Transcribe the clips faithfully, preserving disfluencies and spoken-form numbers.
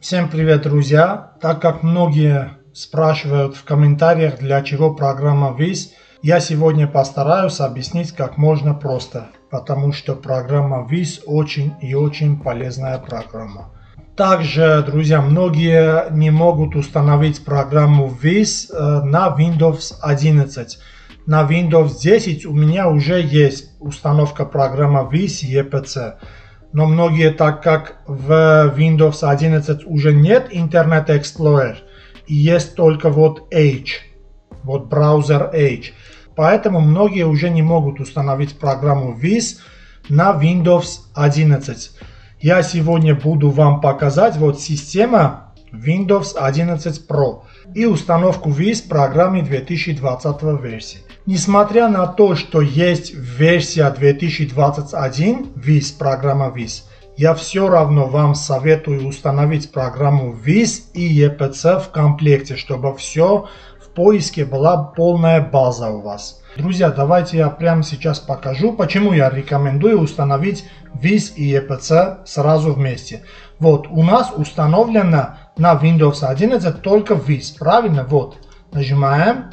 Всем привет, друзья! Так как многие спрашивают в комментариях, для чего программа вис, я сегодня постараюсь объяснить как можно просто, потому что программа вис очень и очень полезная программа. Также, друзья, многие не могут установить программу вис на Windows одиннадцать. На Windows десять у меня уже есть установка программы вис и и пи си. Но многие, так как в Windows одиннадцать уже нет Internet Explorer, и есть только вот Edge, вот браузер Edge, поэтому многие уже не могут установить программу вис на Windows одиннадцать. Я сегодня буду вам показать вот система Windows одиннадцать про и установку вис в программе две тысячи двадцатого версии. Несмотря на то, что есть версия две тысячи двадцать один вис, программа вис, я все равно вам советую установить программу вис и и пи си в комплекте, чтобы все в поиске была полная база у вас. Друзья, давайте я прямо сейчас покажу, почему я рекомендую установить вис и и пи си сразу вместе. Вот, у нас установлено на Windows одиннадцать только вис, правильно? Вот, нажимаем.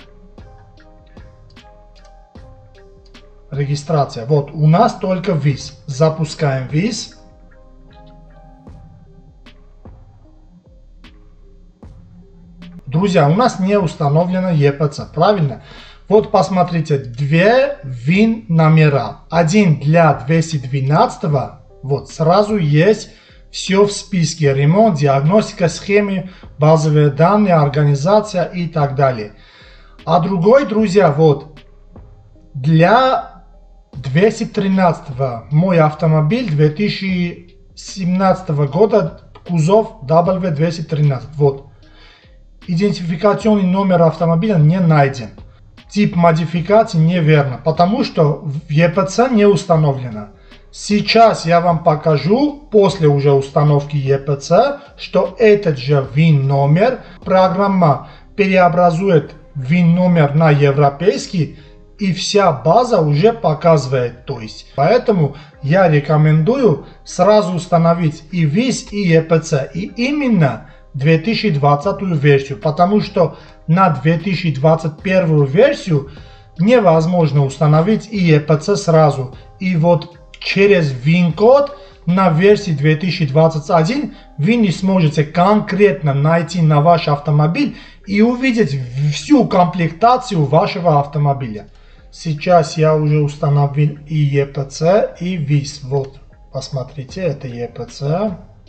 Регистрация. Вот, у нас только вис. Запускаем вис. Друзья, у нас не установлено и и пи си, правильно? Вот посмотрите, две вин номера. Один для двести двенадцатого, вот сразу есть все в списке. Ремонт, диагностика, схемы, базовые данные, организация и так далее. А другой, друзья, вот для двести тринадцатого мой автомобиль две тысячи семнадцатого года, кузов дабл ю двести тринадцать. Вот. Идентификационный номер автомобиля не найден. Тип модификации неверно, потому что в и и пи си не установлено. Сейчас я вам покажу, после уже установки и и пи си, что этот же вин номер программа преобразует вин номер на европейский, и вся база уже показывает, то есть. Поэтому я рекомендую сразу установить и вис, и и пи си, и именно две тысячи двадцатую версию, потому что на две тысячи двадцать первую версию невозможно установить и и пи си сразу. И вот через вин-код на версии две тысячи двадцать один вы не сможете конкретно найти на ваш автомобиль и увидеть всю комплектацию вашего автомобиля. Сейчас я уже установил и и пи си и вис. Вот, посмотрите, это и и пи си.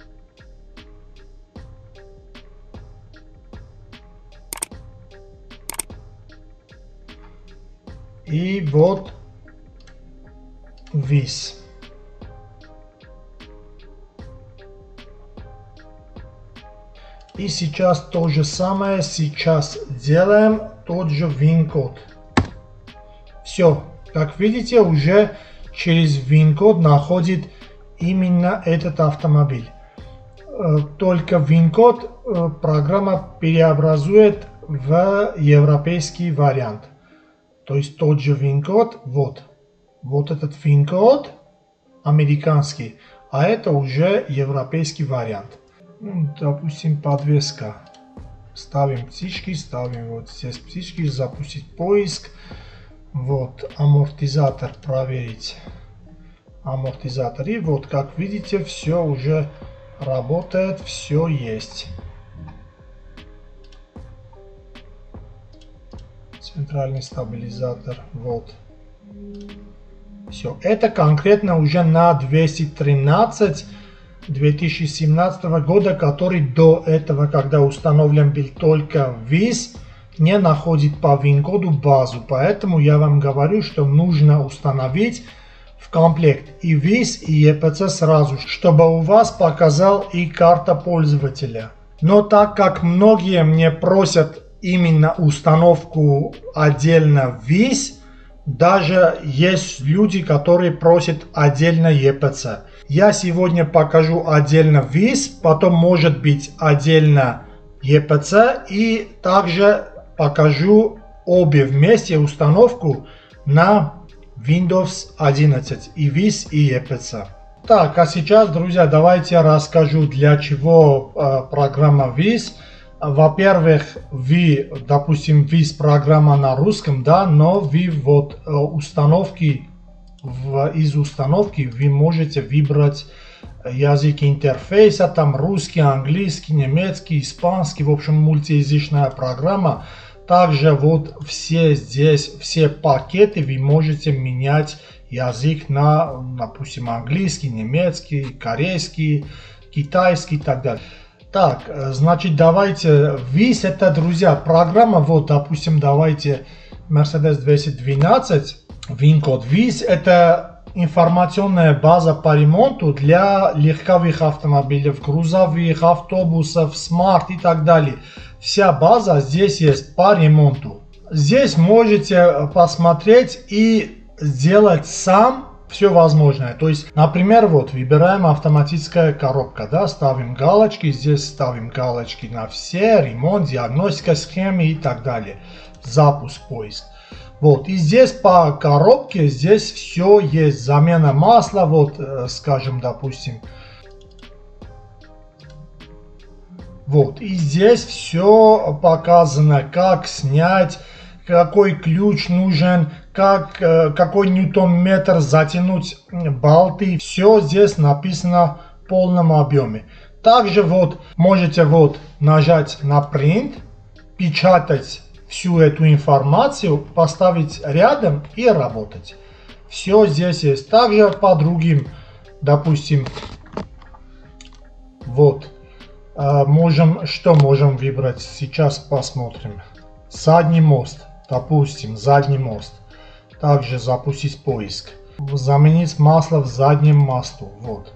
И вот вис. И сейчас то же самое, сейчас делаем тот же вин-код. Все, как видите, уже через вин-код находит именно этот автомобиль. Только вин-код программа преобразует в европейский вариант. То есть тот же вин-код, вот. Вот этот вин-код американский, а это уже европейский вариант. Ну, допустим, подвеска. Ставим птички, ставим вот здесь птички, запустить поиск. Вот, амортизатор проверить. Амортизатор. И вот, как видите, все уже работает, все есть. Центральный стабилизатор. Вот. Все. Это конкретно уже на двести тринадцать две тысячи семнадцатого года, который до этого, когда установлен был только вис, не находит по вин-коду базу. Поэтому я вам говорю, что нужно установить в комплект и вис, и и пи си сразу, чтобы у вас показал и карта пользователя. Но так как многие мне просят именно установку отдельно вис, даже есть люди, которые просят отдельно и и пи си. Я сегодня покажу отдельно вис, потом может быть отдельно и и пи си, и также покажу обе вместе установку на Windows одиннадцать, и вис, и и пи си. Так, а сейчас, друзья, давайте я расскажу, для чего э, программа виз. Во-первых, вы, допустим, виз программа на русском, да, но вы вот э, установки, в, из установки вы можете выбрать язык интерфейса, там русский, английский, немецкий, испанский, в общем, мультиязычная программа. Также вот все здесь, все пакеты вы можете менять язык на, допустим, английский, немецкий, корейский, китайский и так далее. Так, значит, давайте, виз это, друзья, программа, вот, допустим, давайте Mercedes двести двенадцать, вин-код. виз это информационная база по ремонту для легковых автомобилей, грузовых, автобусов, смарт и так далее. Вся база здесь есть по ремонту. Здесь можете посмотреть и сделать сам все возможное. То есть, например, вот выбираем автоматическая коробка, да, ставим галочки, здесь ставим галочки на все, ремонт, диагностика, схемы и так далее. Запуск, поиск. Вот, и здесь по коробке, здесь все есть, замена масла, вот, скажем, допустим. Вот, и здесь все показано, как снять, какой ключ нужен, как, какой ньютон-метр затянуть болты. Все здесь написано в полном объеме. Также вот можете вот нажать на print, печатать всю эту информацию, поставить рядом и работать. Все здесь есть. Также по другим, допустим, вот, можем, что можем выбрать, сейчас посмотрим. Задний мост, допустим, задний мост. Также запустить поиск. Заменить масло в заднем мосту. Вот.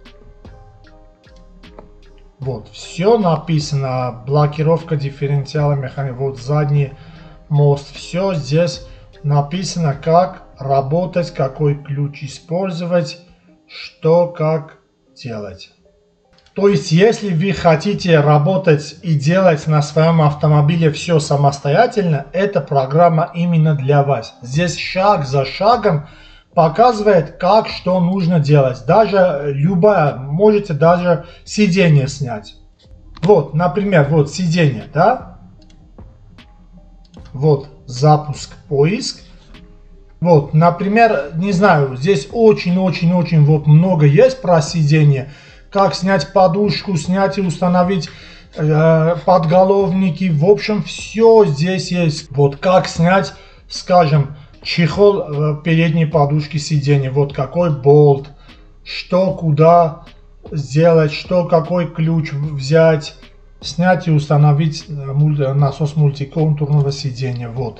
Вот. Все написано. Блокировка дифференциала механизма. Вот задний мост. Все здесь написано, как работать, какой ключ использовать, что, как делать. То есть, если вы хотите работать и делать на своем автомобиле все самостоятельно, эта программа именно для вас. Здесь шаг за шагом показывает, как что нужно делать. Даже любая, можете даже сиденье снять. Вот, например, вот сиденье, да? Вот, запуск, поиск. Вот, например, не знаю, здесь очень-очень-очень вот много есть про сиденье. Как снять подушку, снять и установить э, подголовники. В общем, все здесь есть. Вот как снять, скажем, чехол э, передней подушки сиденья. Вот какой болт, что куда сделать, что какой ключ взять. Снять и установить э, насос мультиконтурного сиденья. Вот.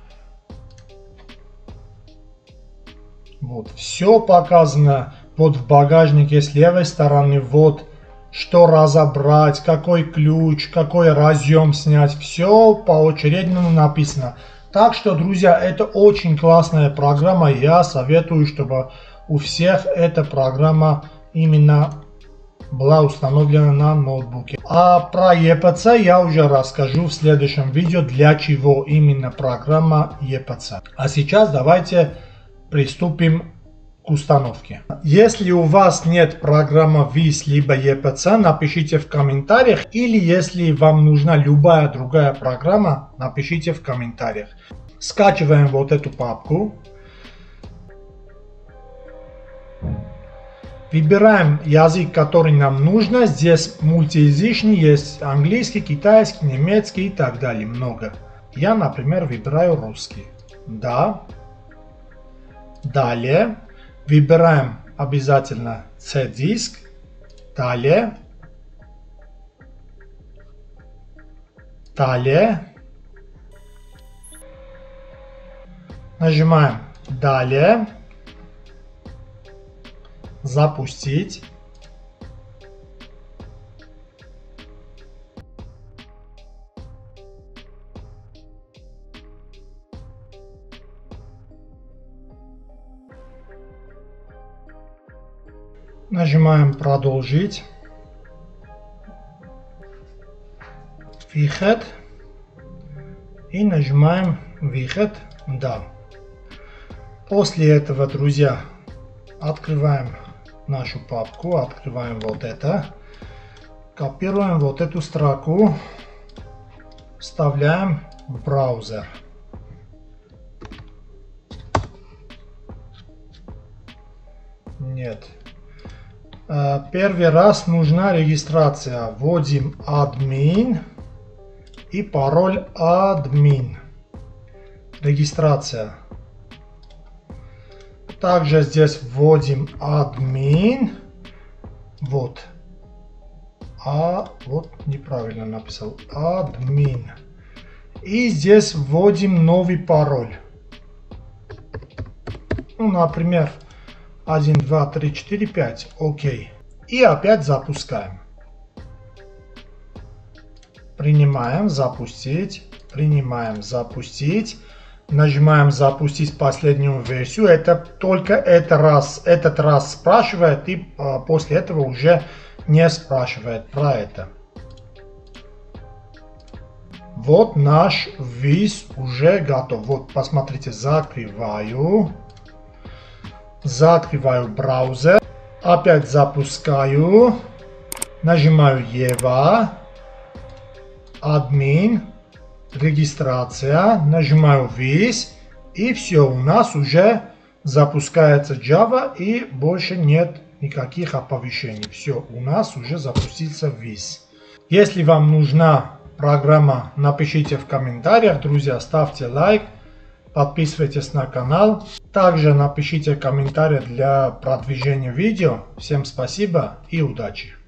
Вот. Все показано. Вот в багажнике с левой стороны, вот что разобрать, какой ключ, какой разъем снять. Все поочередно написано. Так что, друзья, это очень классная программа. Я советую, чтобы у всех эта программа именно была установлена на ноутбуке. А про и пэ цэ я уже расскажу в следующем видео, для чего именно программа и пэ цэ. А сейчас давайте приступим к установке. Если у вас нет программы виз либо и пэ цэ, напишите в комментариях. Или если вам нужна любая другая программа, напишите в комментариях. Скачиваем вот эту папку. Выбираем язык, который нам нужно. Здесь мультиязычный, есть английский, китайский, немецкий и так далее. Много. Я, например, выбираю русский. Да. Далее. Выбираем обязательно C-диск. Далее. Далее. Нажимаем далее. Запустить. Нажимаем продолжить. Выход. И нажимаем выход. Да. После этого, друзья, открываем нашу папку, открываем вот это, копируем вот эту строку, вставляем в браузер. Нет. Первый раз нужна регистрация. Вводим админ и пароль админ. Регистрация. Также здесь вводим админ. Вот. А вот неправильно написал. Админ. И здесь вводим новый пароль. Ну, например, один, два, три, четыре, пять. Окей. И опять запускаем. Принимаем, запустить. Принимаем, запустить. Нажимаем запустить последнюю версию. Это только этот раз, этот раз спрашивает и а, после этого уже не спрашивает про это. Вот наш виз уже готов. Вот посмотрите, закрываю. Закрываю браузер, опять запускаю, нажимаю Ева, админ, регистрация, нажимаю виз, и все, у нас уже запускается Java и больше нет никаких оповещений. Все, у нас уже запустился виз. Если вам нужна программа, напишите в комментариях, друзья, ставьте лайк. Подписывайтесь на канал. Также напишите комментарии для продвижения видео. Всем спасибо и удачи!